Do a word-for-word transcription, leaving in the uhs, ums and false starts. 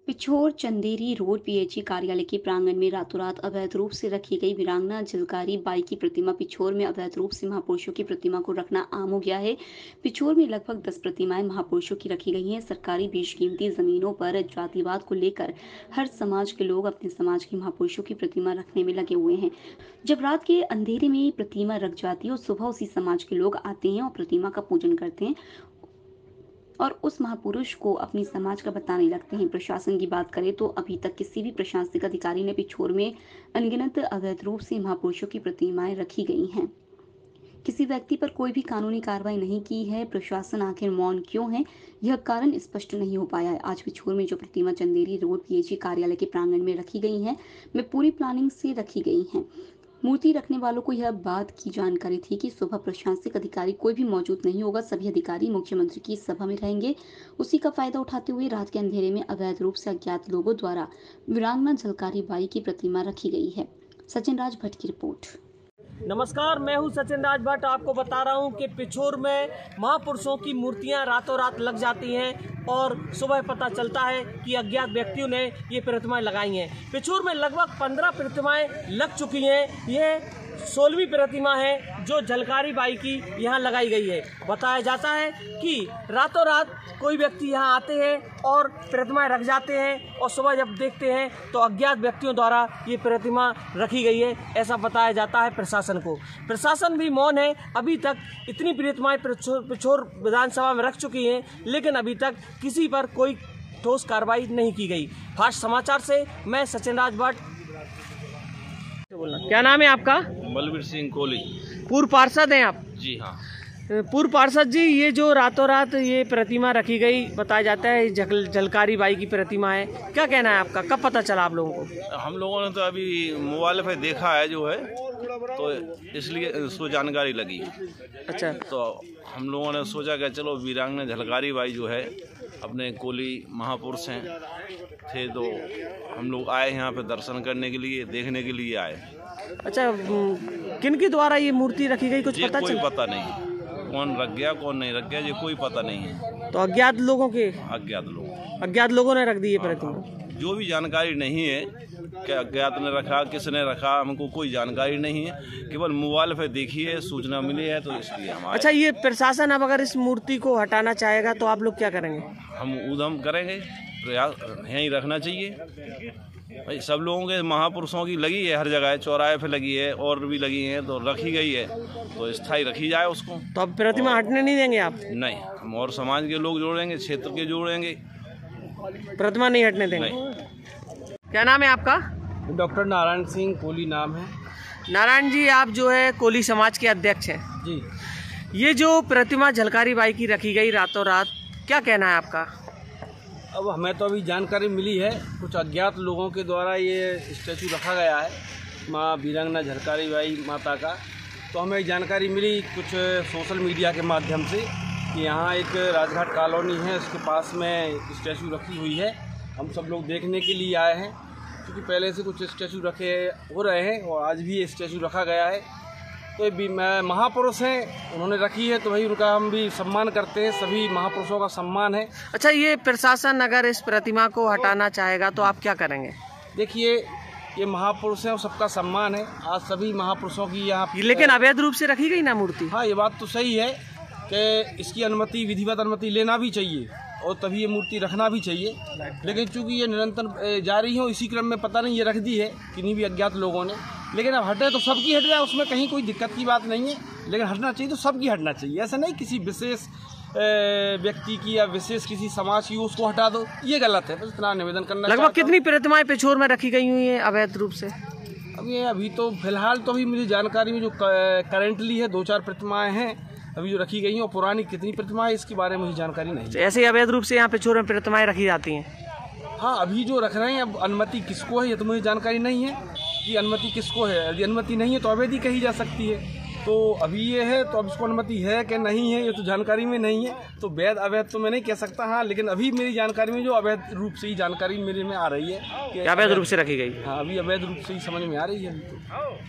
Pichhore Chanderi road PHE कार्यालय के प्रांगण में रातों रात अवैध रूप से रखी गई वीरांगना झलकारी बाई की प्रतिमा। पिछोर में अवैध रूप से महापुरुषों की प्रतिमा को रखना आम हो गया है। पिछोर में लगभग दस प्रतिमाएं महापुरुषों की रखी गई हैं। सरकारी बेशकीमती जमीनों पर जातिवाद को लेकर हर समाज के लोग अपने समाज की महापुरुषों की प्रतिमा रखने में लगे हुए हैं। जब रात के अंधेरे में प्रतिमा रख जाती है और सुबह उसी समाज के लोग आते हैं और प्रतिमा का पूजन करते हैं और उस महापुरुष को अपनी समाज का बताने लगते हैं। प्रशासन की बात करें तो अभी तक किसी भी प्रशासनिक अधिकारी ने पिछोर में अनगिनत अवैध रूप से महापुरुषों की प्रतिमाएं रखी गई हैं। किसी व्यक्ति पर कोई भी कानूनी कार्रवाई नहीं की है। प्रशासन आखिर मौन क्यों है, यह कारण स्पष्ट नहीं हो पाया है। आज पिछोर में जो प्रतिमा चंदेरी रोड पीएचई कार्यालय के प्रांगण में रखी गई है, वे पूरी प्लानिंग से रखी गई हैं। मूर्ति रखने वालों को यह बात की जानकारी थी कि सुबह प्रशासनिक अधिकारी कोई भी मौजूद नहीं होगा, सभी अधिकारी मुख्यमंत्री की सभा में रहेंगे। उसी का फायदा उठाते हुए रात के अंधेरे में अवैध रूप से अज्ञात लोगों द्वारा वीरांगना झलकारी बाई की प्रतिमा रखी गई है। सचिन राज भट्ट की रिपोर्ट। नमस्कार, मैं हूं सचिन राज भट्ट। आपको बता रहा हूं कि पिछोर में महापुरुषों की मूर्तियां रातों रात लग जाती हैं और सुबह पता चलता है कि अज्ञात व्यक्तियों ने ये प्रतिमाएं लगाई हैं। पिछोर में लगभग पंद्रह प्रतिमाएं लग चुकी हैं। ये सोलहवीं प्रतिमा है जो झलकारी बाई की यहाँ लगाई गई है। बताया जाता है कि रातों रात कोई व्यक्ति यहाँ आते हैं और प्रतिमाएं रख जाते हैं और सुबह जब देखते हैं तो अज्ञात व्यक्तियों द्वारा ये प्रतिमा रखी गई है, ऐसा बताया जाता है प्रशासन को। प्रशासन भी मौन है। अभी तक इतनी प्रतिमाएं पिछोर विधानसभा में रख चुकी हैं, लेकिन अभी तक किसी पर कोई ठोस कार्रवाई नहीं की गई। फास्ट समाचार से मैं सचिन राज भट्ट। क्या नाम है आपका? बलबीर सिंह कोहली। पूर्व पार्षद हैं आप? जी हाँ। पूर्व पार्षद जी, ये जो रातों रात ये प्रतिमा रखी गई, बताया जाता है झल झलकारी बाई की प्रतिमा है, क्या कहना है आपका? कब पता चला आप लोगों को? हम लोगों ने तो अभी मोबाइल पे देखा है जो है, तो इसलिए उसको जानकारी लगी। अच्छा। तो हम लोगों ने सोचा कि चलो वीरांगना झलकारी बाई जो है अपने कोली महापुरुष हैं थे, तो हम लोग आए यहाँ पे दर्शन करने के लिए, देखने के लिए आए। अच्छा, किन के द्वारा ये मूर्ति रखी गई, कुछ ये पता कोई चला? पता नहीं कौन रख गया कौन नहीं रख गया, ये कोई पता नहीं है। तो अज्ञात लोगों के अज्ञात लोग अज्ञात लोगों ने रख दी ये प्रतिमा? जो भी जानकारी नहीं है कि अज्ञात ने रखा किसने रखा, हमको कोई जानकारी नहीं है। केवल मोबाइल पे देखी है, सूचना मिली है, तो इसलिए हम आए। अच्छा, ये प्रशासन अब अगर इस मूर्ति को हटाना चाहेगा तो आप लोग क्या करेंगे? हम उद्यम करेंगे, प्रयास यहीं रखना चाहिए। भाई सब लोगों के महापुरुषों की लगी है, हर जगह चौराहे पे लगी है और भी लगी है, तो रखी गई है, तो स्थायी रखी जाए उसको। तो अब प्रतिमा हटने नहीं देंगे आप? नहीं, हम और समाज के लोग जोड़ेंगे, क्षेत्र के जोड़ेंगे, प्रतिमा नहीं हटने देंगे। क्या नाम है आपका? डॉक्टर नारायण सिंह कोहली नाम है। नारायण जी, आप जो है कोली समाज के अध्यक्ष हैं जी। ये जो प्रतिमा झलकारी बाई की रखी गई रातों रात, क्या कहना है आपका? अब हमें तो अभी जानकारी मिली है, कुछ अज्ञात लोगों के द्वारा ये स्टैचू रखा गया है माँ वीरांगना झलकारी बाई माता का। तो हमें जानकारी मिली कुछ सोशल मीडिया के माध्यम से कि यहाँ एक राजघाट कॉलोनी है, उसके पास में स्टैचू रखी हुई है। हम सब लोग देखने के लिए आए हैं, क्योंकि पहले से कुछ स्टैचू रखे हो रहे हैं और आज भी ये स्टैचू रखा गया है। तो ये भी महापुरुष हैं, उन्होंने रखी है, तो वही उनका हम भी सम्मान करते हैं। सभी महापुरुषों का सम्मान है। अच्छा, ये प्रशासन अगर इस प्रतिमा को हटाना चाहेगा तो आप क्या करेंगे? देखिए, ये महापुरुष हैं और सबका सम्मान है। आज सभी महापुरुषों की यहाँ, लेकिन अवैध रूप से रखी गई ना मूर्ति। हाँ, ये बात तो सही है कि इसकी अनुमति, विधिवत अनुमति लेना भी चाहिए और तभी ये मूर्ति रखना भी चाहिए। लेकिन चूंकि ये निरंतर जारी हो, इसी क्रम में पता नहीं ये रख दी है किन्हीं भी अज्ञात लोगों ने। लेकिन अब हटे तो सबकी हट जाए, उसमें कहीं कोई दिक्कत की बात नहीं है। लेकिन हटना चाहिए तो सबकी हटना चाहिए, ऐसा नहीं किसी विशेष व्यक्ति की या विशेष किसी समाज की उसको हटा दो, ये गलत है। बस इतना निवेदन करना। लगभग कितनी प्रतिमाएं पिछोर में रखी गई हुई है अवैध रूप से? अब ये अभी तो फिलहाल तो अभी मुझे जानकारी में जो करेंटली है, दो चार प्रतिमाएं हैं अभी जो रखी गई हैं। और पुरानी कितनी प्रतिमाएं इसके बारे में मुझे जानकारी नहीं है। ऐसे ही अवैध रूप से यहाँ पिछोर में प्रतिमाएं रखी जाती हैं? हाँ, अभी जो रख रहे हैं, अब अनुमति किसको है ये तो मुझे जानकारी नहीं है कि अनुमति किसको है। यदि अनुमति नहीं है तो अवैध ही कही जा सकती है। तो अभी ये है, तो अब इसको अनुमति है कि नहीं है ये तो जानकारी में नहीं है। तो वैध अवैध तो मैं नहीं कह सकता। हाँ, लेकिन अभी मेरी जानकारी में जो अवैध रूप से ही जानकारी मेरे में आ रही है कि अवैध रूप से रखी गई। हाँ, अभी अवैध रूप से ही समझ में आ रही है अभी तो।